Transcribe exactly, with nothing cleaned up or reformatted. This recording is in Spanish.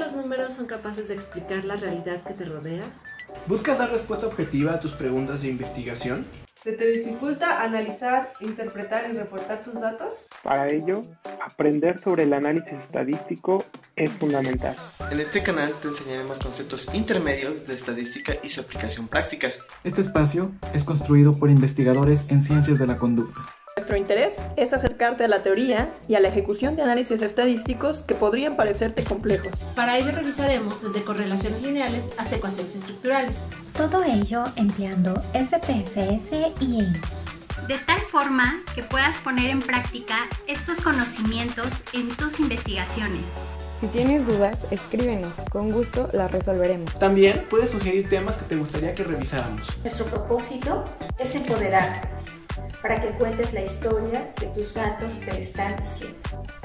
los números son capaces de explicar la realidad que te rodea? ¿Buscas dar respuesta objetiva a tus preguntas de investigación? ¿Se te dificulta analizar, interpretar y reportar tus datos? Para ello, aprender sobre el análisis estadístico es fundamental. En este canal te enseñaremos conceptos intermedios de estadística y su aplicación práctica. Este espacio es construido por investigadores en ciencias de la conducta. Nuestro interés es acercarte a la teoría y a la ejecución de análisis estadísticos que podrían parecerte complejos. Para ello revisaremos desde correlaciones lineales hasta ecuaciones estructurales. Todo ello empleando S P S S y E I M S. De tal forma que puedas poner en práctica estos conocimientos en tus investigaciones. Si tienes dudas, escríbenos, con gusto las resolveremos. También puedes sugerir temas que te gustaría que revisáramos. Nuestro propósito es empoderarte para que cuentes la historia que tus datos te están diciendo.